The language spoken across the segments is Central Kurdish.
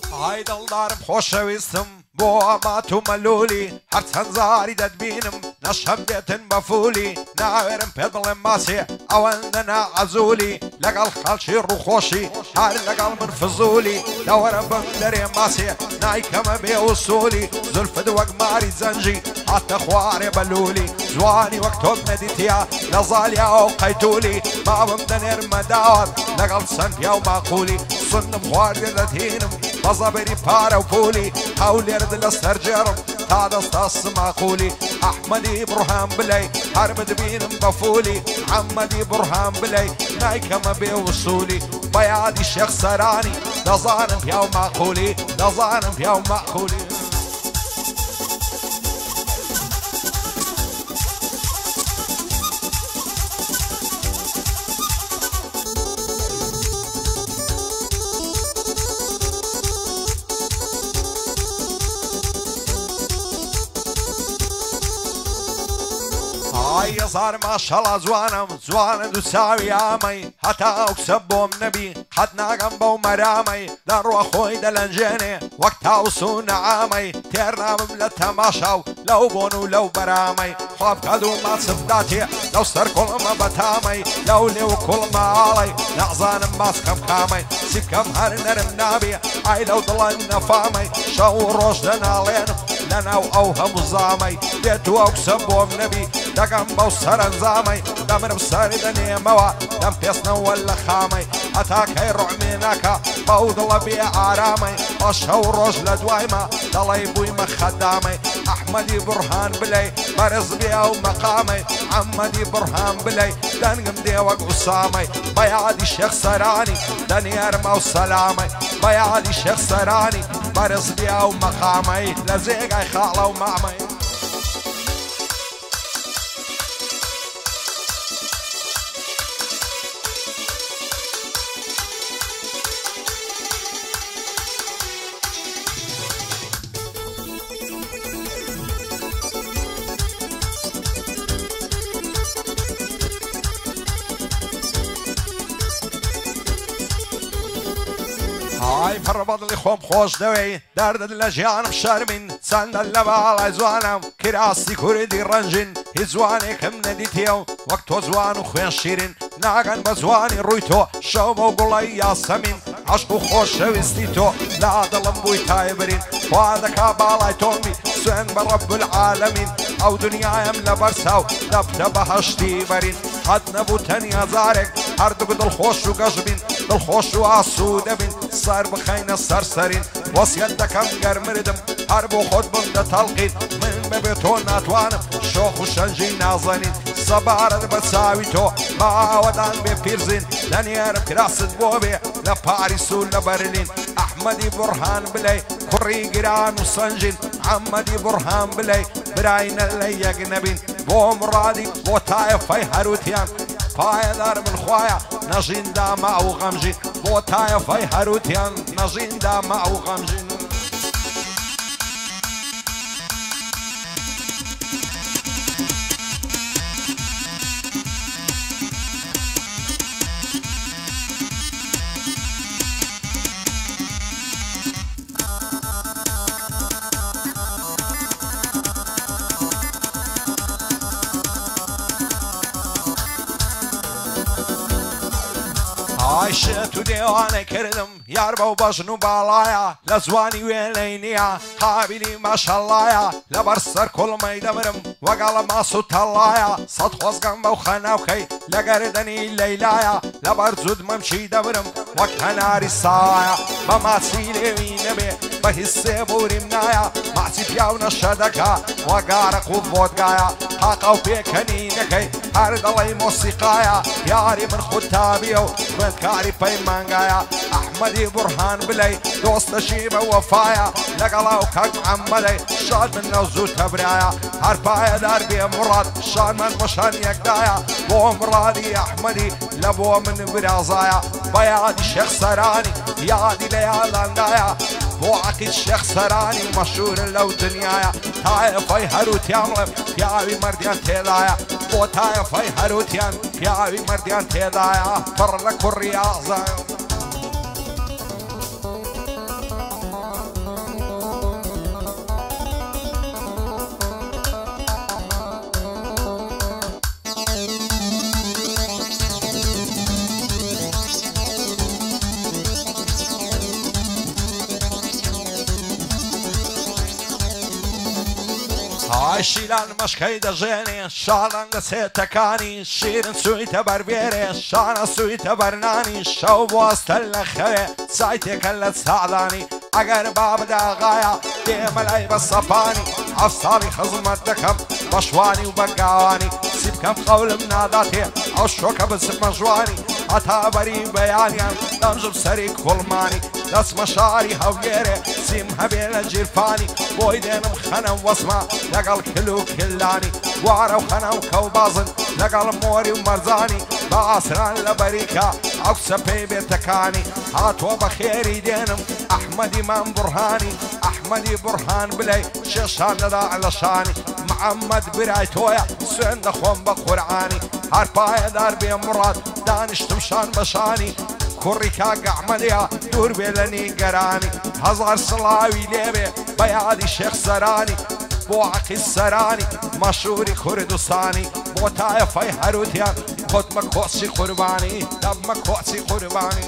هاي دڵدارم خۆشەویستم بۆ ئەمات و مەلولی هەرچەند زاری دەتبینم نەشەم دێتن بەفولی ناوێرم پێ بڵێم ماسێ ئەوەندە ناعەزولی لەگەڵ خەڵکی ڕووخۆشی هەر لەگەڵ من فزولی دەوەرە بم دەرێ ماسێ نایکەمە بێ وسولی زولفت وەک ماری زەنجی هاتە خوارێ بەلولی جوانی وەک تۆ نەدیتیا لە زالیا و قەیتولی بابم دەنێرمە داوات لەگەڵ چەند پیا و ماقولی سنم خواردێ دەتهینم بەزەبەری پارە و پولی هەولێرد لە سەرجێڕم تا دەستا سماقولی ئەحمەدی بڕهام بلەی هەر بدبینم بەفولی عەمەدی بڕهام بلەی نایکەمە بێ وسولی بە یادی شێخ سەرانی دەزانم پیا و ماقولی دەزانم پیا و ماقولی هزار ماشەڵا جوانم جوانە دوو چاوی ئامەی هەتا ئەو کسە بۆم نەبی حەد ناگەم بەو مەرامەی لە ڕوە خۆی دەلەنجێنێ وەک تاوسو نەعامەی تێر نابم لە تەماشا و لەو بۆن و لەو بەرامەی خواب کەد و ماچفداتێ لەو سەر کوڵمە بەتامەی لەو لێو کوڵمەڵی نەزانم ماسکەم کامەی سیکەم هەر نەرم نابێ ئای لەو دڵەن نەفامەی شەو و ڕۆژ دەناڵێنم لەناو ئەو هەموو زامەی دێت و ئەو کسە بۆم نەبی دەگەم بەو سەرنجامەی دەمرم سەری دەنێمەوە دەم پێستنەوە لە خامەی هەتاکەی ڕۆمێنەکە بەو دڵە بێ ئارامەی بە شەو ڕۆژ لە دوایمە دەڵێی بوویمە خەدامەی ئەحمەدی بڕهان بلەی بەرز بێ ئەو مەقامەی عەمەدی بڕهان بلەی دەنگم دێ وەک ئوسامەی بە یادی شێخ سەرانی دەنێرمە و سەلامەی بە یادی شێخ سەرانی بەرز بێ ئەو مەقامەی لە جێگای خاڵە و مامەی ئای پڕ بەدڵی خۆم خۆش دەوێی دەردت لە ژیانم شەرمین چەندە لە باڵای جوانم کراسی کوردی ڕەنجین هیچ جوانێکم نەدیتێ و وەک تۆ جوان و خوێن شیرین ناگەن بە جوانی ڕووی تۆ شەومە و گوڵی یاسەمین عەشق و خۆشەویستی تۆ لا دڵم بووی تایبرین خوا دەکا باڵای تۆمی سوێن بە ڕەب العالەمین ئەو دنیایم لە بەرساو دەبتە بەهەشتی بەرین قەت نەبوو تەنیا جارێک هەردووک دڵخۆش و گەژبین دڵخۆش و ئاسوودە بین سەر بخەینە سەرسەرین وەسیەت دەکەم گەرمردم هەر بۆ خۆت بم دەتەڵقین من بەبێ تۆ ناتوانم شۆخ و شەنجی نازەنین سەبارەت بە چاوی تۆ باوەدان بێ پیرزین لەنێرم کراست بۆ بێ لە پاریس و لە بەرلین ئەحمەدی بڕهان بلەی کوڕی گران و سەنجین عەمەدی بڕهان بلەی براینە لە یەک نەبین بۆ مڕادی بۆ تایەفەی هەروتیان پایەدار من خوایە نەژیندا مە ئەو غەمژین بۆ تایەفەی هەروتیان نەژیندا مە ئەو غەمژین عیشت و دێوانە کردم یار بەو بەژن و باڵایە لە جوانی وێنەی نییە قابلی ماشەڵایە لەبەر سەر کوڵمەی دەمرم وەگەڵە ماس و تەڵایە سەد خۆزگەم بەو خەناوکەی لە گەردەنی لەیلایە لەبەر جود مەمچی دەمرم وەک هەناری سایە بە ماچی لێوی نەبێ بە هیچ سێبوریم نایە ماچی پیاو نەشە دەکا وەگارەق و ڤۆدگایە تاقە و پێکەنینەکەی هەر دەڵی مۆسیقایە یاری من خودتابیە و خوێندکاری پەیمانگایە ئەحمەدی بڕهان بلەی دۆستەشی بە وەفایە لەگەڵا و کەک عەمەدەی شاد من نەو زوو تەبرایە هەر پایەدار بێ مڕاد شانمان بەشان یەکدایە بۆ مڕادی ئەحمەدی لە بۆ من برازایە بە یادی شێخ سەرانی یادی لە یاداندایە بۆ عەقید شێخ سەرانی مەشهورە لەو دنیایە تایەفەی هەروتیان بڵێم پیاوی مەردیان تێدایە بۆ تایەفەی هەروتیان پیاوی مەردیان تێدایە پڕ لە کوڕی ئازایە ئای شیلان مەشکەی دەژێنێ شاڵەنگە سێتەکانی شیرن سوویتە بەربێرێ شانە سوویتە بەرنانی شەو بۆستە لە خەوێ سایتێکە لە ساڵانی ئەگەر بابداغایە دێمە لای بە سەپانی ئەف ساڵی خزمەت دەکەم بە شوانی و بەنگاوانی سی بکەم قەولم ناداتێ ئەو شۆکە بچمە ژوانی هەتا بەری بەیانیان دەمژم سەری کوڵمانی دەچمە شاری هەولێرێ سیم هەبێ لە جیرفانی بۆی دێنم خەنەم وەسمە لەگەڵ کل و کلانی وارە و خەنە و کەوبازن لەگەڵ مۆری و مەرزانی بە ئاسران لە بەریکە ئەو سەپەی بێتەکانی هاتووە بە خێری دێنم ئەحمەدی مام بورهانی ئەحمەدی بورهان بلەی شێشان دەدا لە شانی محەممەد برای تۆیە سوێن دەخۆم بە قورعانی هەر پایەدار بێ مڕات دانیشتم شان بەشانی کوڕی کاک ئەحمەدیە دوور بێ لە نیگەرانی هەزار سڵاوی لێبێ بە یادی شێخ سەرانی بۆ عەقیل سەرانی مەشهوری کوردستانی بۆ تایەفەی هەروتیان خۆتمە کۆچی قوربانی دەبمە کۆچی قوربانی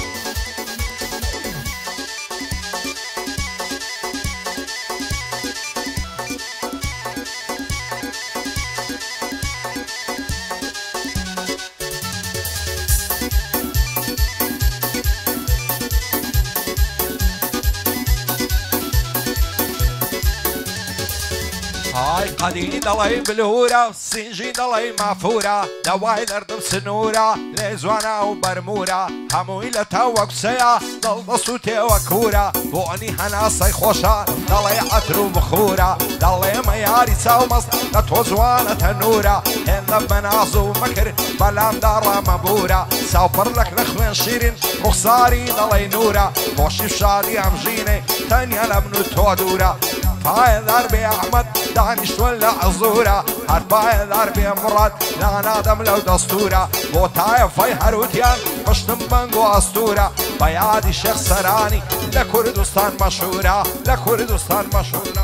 ئای قەدی دەڵێی بلورە سینژی دەڵێی مافورە دەوای دەردم سنوورە لێ جوانە و بەرمورە هەمووی لە تاوە کوسەیە دڵدەست و تێوە کوورە بۆنی هەناسەی خۆشە دەڵێ عەتر و بخورە دەڵێمە یاری چاومەست لە تۆ جوانە تەنورە هێندە بەناز و مەکر بەلامدا ڕامەبورە چاوپڕ لەک لە خوێن شیرین ڕوخساری دەڵێی نورە خۆشی شادی ئەمژینێ تەنیا لە من و تۆ دوورە پایەدار بێ ئەحمەد دانیشتوە لە عزورە هەر پایەدار بێ مڕات نانادەم لەو دەستورە بۆ تایەفەی هەروتیان پشتم بەنگ و ئەستورە بە یادی شێخ سەرانی لە کوردستان مەشهورە لە کوردستان مەشهورە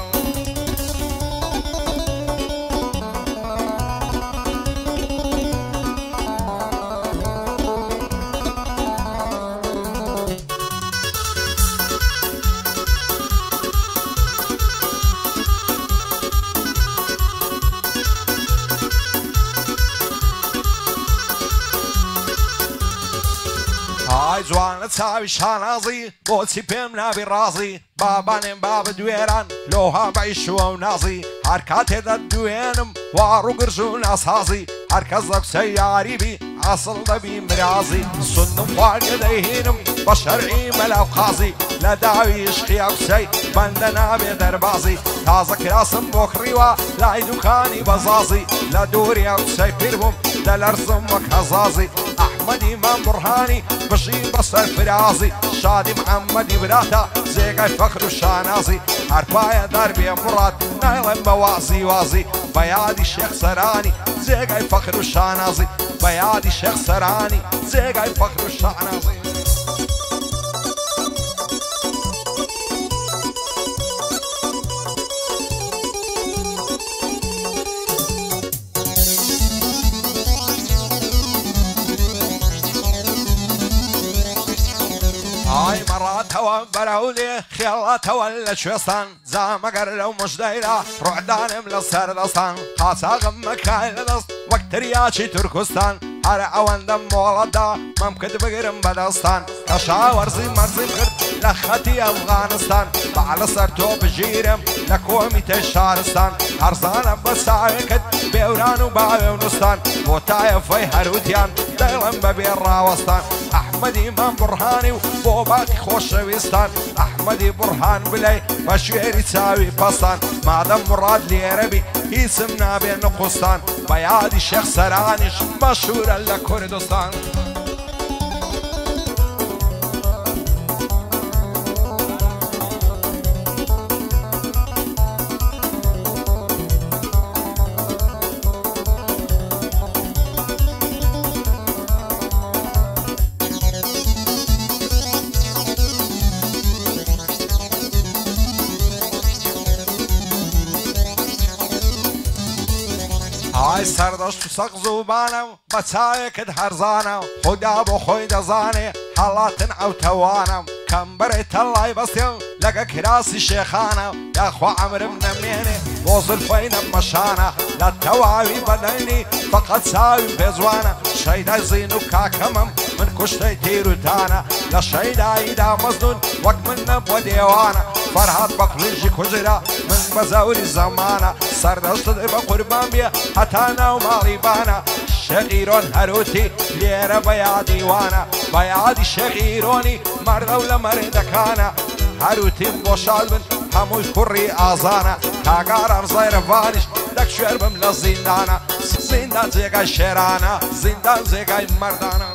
ئای جوانە چاوی شانازی بۆچی پێم نابی ڕازی بابانێم با بدوێران لۆها بەیشوە و نازی هەر کاتێدا دوێنم وا ڕووگرژ و ناسازی هەر کەس لە کوسەی یاریبی ئاسڵ دەبی مرازی سندم خواردە دەیهێنم بە شەرعی مەلاو قازی لە داوی عشقی ئەوسەی بەندە نابێ دەربازی تازە کراسم بۆ کڕیوە لای دوکانی بەزازی لە دووری ئەوسەی پیر بووم دەلەرزم وەک هەزازی ئەحمەدی مام بورهانی بژی بەسەر فرازی شادی محەممەدی براتە جێگای فەخر و شانازی هەر پایەدار بێ مڕات نایڵێم بە وازی وازی بە یادی شێخ سەرانی جێگای فەخر و شانازی بە یادی شێخ سەرانی جێگای فەخر و شانازی ئای مەڕاتەوە بەرەولێ خێڵاتەوە لە کوێستان جامەگەر لەو مژدەیرا ڕوعدانم لە سەردەستان قاچاغم مەکای لەدەست وەک تریاچی تورکستان هەر ئەوەندەم مۆڵەتدا مەم کرد بگرم بەدەستان کە شاوەرزی مەرزیم کرد لە خەتی ئەفغانستان بە لەسەر تۆ بژیرم لە کۆمیتەی شارستان هەرزانە بە ساوێکت بێوران و باوێ و نووسان بۆ تایەفەی هەروتیان دەیڵم بەبێ ڕاوەستان ئەحمەدی مام بورهانی و بۆ باقی خۆشەویستان ئەحمەدی بورهان بلەی بە شوێری چاوی پەستان مادەم مڕاد لێرەبی هیچم نابێ نقوستان بە یادی شێخ سەرانیش مەشهورە لە کوردستان ئای سەردەشت و سەق زووبانە و بە چاوێکت هەرزانە خۆدا بۆ خۆی دەزانێ هەڵاتن ئەو تەوانم كمبرت الله يبصيل لقى كراسي شيخانا يا اخو عمرو منميني وصل فين مشانا لا توعي بدني فقط ساوي بزوانا شيدا زينو كاكمم من كشتي تيروتانا لا شيدا ايدا مزنون وقت من نبو ديوانا فرهاد بقلنجي كجرا من بزاوري زمانا سردشت بقربان بيه حتانا ومالي بانا شغيرون هروتي ليرة بيا ديوانا بيا دي شغيروني مرد ولا مردكانا هروتي بوشال من هموش كوري آزانا كاقارم زير فانش دك شربم لزندانا زندان زيقاي شيرانا زندان زيقاي مردانا